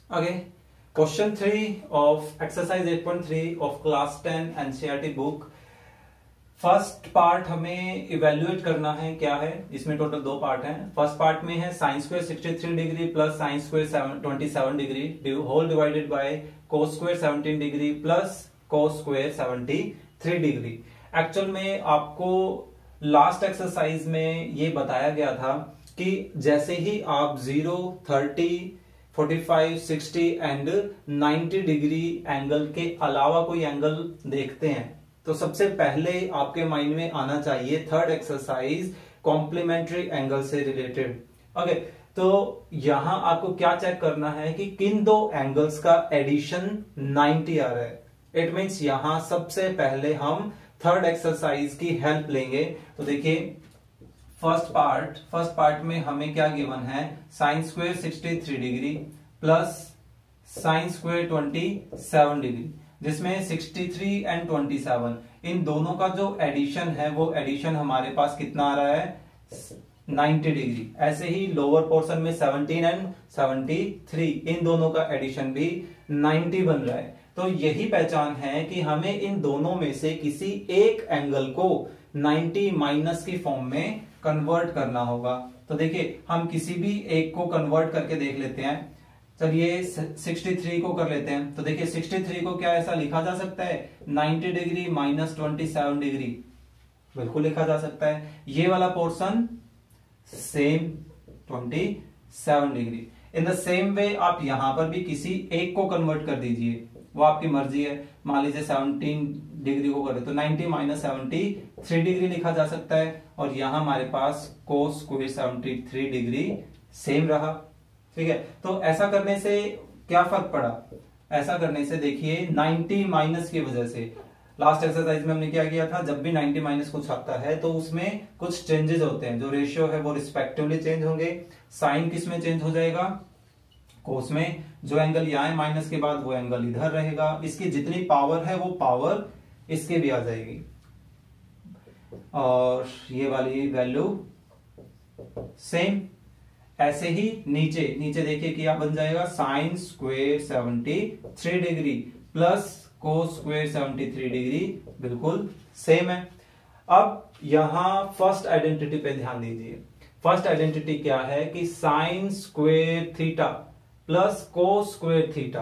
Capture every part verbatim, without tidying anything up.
Okay, question three of exercise eight point three of class ten N C E R T book. First part हमें evaluate करना है क्या है, इसमें total दो पार्ट हैं. फर्स्ट पार्ट में है sine square sixty three degree plus sine square twenty seven degree whole divided by cos square seventeen degree plus cos square seventy three degree. Actual में आपको लास्ट एक्सरसाइज में ये बताया गया था कि जैसे ही आप zero, thirty, forty five, sixty and ninety degree angle के अलावा कोई एंगल देखते हैं तो सबसे पहले आपके माइंड में आना चाहिए थर्ड एक्सरसाइज कॉम्प्लीमेंट्री एंगल से रिलेटेड. ओके, तो यहां आपको क्या चेक करना है कि किन दो एंगल्स का एडिशन नाइंटी आ रहा है. इट मींस यहां सबसे पहले हम थर्ड एक्सरसाइज की हेल्प लेंगे. तो देखिए फर्स्ट पार्ट फर्स्ट पार्ट में हमें क्या गिवन है, sine square sixty three degree plus sine square twenty seven degree, जिसमें sixty three and twenty seven इन दोनों का जो एडिशन है वो एडिशन हमारे पास कितना आ रहा है, नाइंटी डिग्री. ऐसे ही लोअर पोर्शन में सेवनटीन एंड सेवेंटी थ्री इन दोनों का एडिशन भी नाइंटी बन रहा है. तो यही पहचान है कि हमें इन दोनों में से किसी एक एंगल को नाइंटी माइनस की फॉर्म में कन्वर्ट करना होगा. तो देखिए हम किसी भी एक को कन्वर्ट करके देख लेते हैं. चलिए सिक्सटी थ्री को कर लेते हैं. तो देखिए सिक्सटी थ्री को क्या ऐसा लिखा जा सकता है, ninety degree minus twenty seven degree, बिल्कुल लिखा जा सकता है. ये वाला portion same twenty seven degree. In the same way आप यहां पर भी किसी एक को कन्वर्ट कर दीजिए, वो आपकी मर्जी है. मान लीजिए सेवनटीन डिग्री को करें तो ninety minus seventy three degree लिखा जा सकता है. और यहां हमारे पास cos square seventy three degree same रहा. ठीक है, तो ऐसा करने से क्या फर्क पड़ा, ऐसा करने से देखिए नाइंटी माइनस की वजह से लास्ट एक्सरसाइज में हमने क्या किया था, जब भी नाइंटी माइनस कुछ आता है तो उसमें कुछ चेंजेस होते हैं. जो रेशियो है वो रिस्पेक्टिवली चेंज होंगे. साइन किस में चेंज हो जाएगा, कोस में. जो एंगल यहाँ है माइनस के बाद वो एंगल इधर रहेगा. इसकी जितनी पावर है वो पावर इसके भी आ जाएगी. और ये वाली वैल्यू सेम. ऐसे ही नीचे नीचे देखिए क्या बन जाएगा, sine square seventy three degree plus cos square seventy three degree, बिल्कुल सेम है. अब यहां फर्स्ट आइडेंटिटी पे ध्यान दीजिए. फर्स्ट आइडेंटिटी क्या है कि sine square theta plus cos square theta,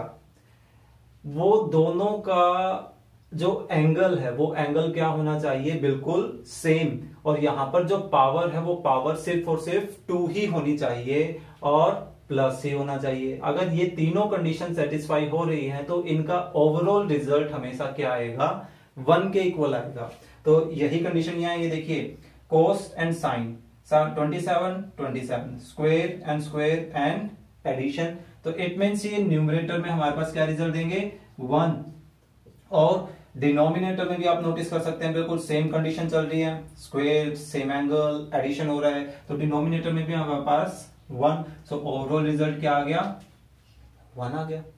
वो दोनों का जो एंगल है वो एंगल क्या होना चाहिए, बिल्कुल सेम. और यहां पर जो पावर है वो पावर सिर्फ और सिर्फ टू ही होनी चाहिए और प्लस ही होना चाहिए. अगर ये तीनों कंडीशन सेटिस्फाई हो रही हैं तो इनका ओवरऑल रिजल्ट हमेशा क्या आएगा, वन के इक्वल आएगा. तो यही कंडीशन यहां ये देखिए, cos and sine twenty seven twenty seven square and square and addition. तो इट मींस ये न्यूमरेटर में हमारे पास क्या रिजल्ट देंगे, वन. और डिनोमिनेटर में भी आप नोटिस कर सकते हैं बिल्कुल सेम कंडीशन चल रही है, स्क्वायर सेम एंगल एडिशन हो रहा है. तो डिनोमिनेटर में भी हमारे पास वन. सो ओवरऑल रिजल्ट क्या आ गया, वन आ गया.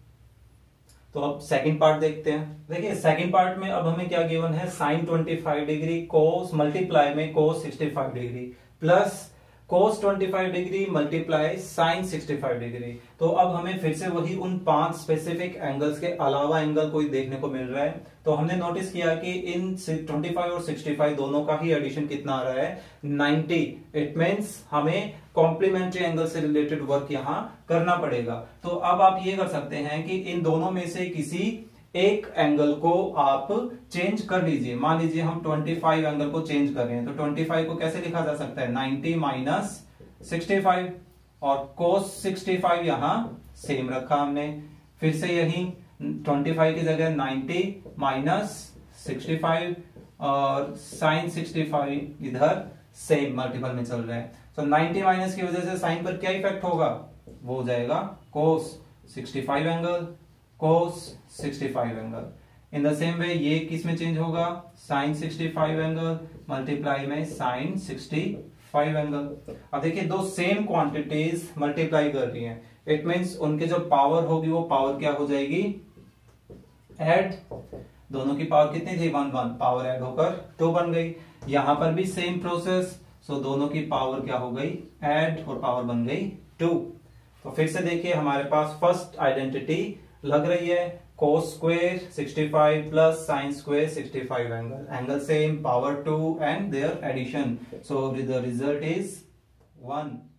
तो अब सेकंड पार्ट देखते हैं. देखिए सेकंड पार्ट में अब हमें क्या गिवन है, sine twenty five degree cos multiply में cos sixty five degree plus cos twenty five degree multiply sine sixty five degree. तो अब हमें फिर से वही उन पांच स्पेसिफिक एंगल्स के अलावा एंगल कोई देखने को मिल रहा है. तो हमने नोटिस किया कि इन ट्वेंटी फाइव और सिक्सटी फाइव दोनों का ही एडिशन कितना आ रहा है, नाइंटी. इट मींस हमें कॉम्प्लीमेंट्री एंगल से रिलेटेड वर्क यहां करना पड़ेगा. तो अब आप ये कर सकते हैं कि इन दोनों में से किसी एक एंगल को आप चेंज कर लीजिए. मान लीजिए हम पच्चीस एंगल को चेंज कर रहे हैं तो पच्चीस को कैसे लिखा जा सकता है, नाइंटी माइनस सिक्सटी फाइव. और कोस सिक्सटी फाइव यहां सेम रखा हमने. फिर से यही पच्चीस की जगह नाइंटी माइनस सिक्सटी फाइव और साइन सिक्सटी फाइव इधर सेम मल्टीपल में चल रहा है. तो नाइंटी माइनस की वजह से साइन पर क्या इफेक्ट होगा, वो हो जाएगा cos sixty five angle cos sixty five angle. In the same way ये किस में चेंज होगा, sine sixty five angle multiply में साइन सिक्सटी फाइव एंगल. अब देखिए दो सेम क्वांटिटीज मल्टीप्लाई कर रही हैं. इट मींस उनके जो पावर होगी वो पावर क्या हो जाएगी, ऐड. दोनों की पावर कितनी थी, वन वन, पावर ऐड होकर टू बन गई. यहां पर भी सेम प्रोसेस. सो दोनों की पावर क्या हो गई, ऐड, और पावर बन गई टू. तो तो फिर से देखिए हमारे पास फर्स्ट आइडेंटिटी लग रही है, cos square sixty five plus sin square sixty five angle angle same, power two and their addition, so the result is one.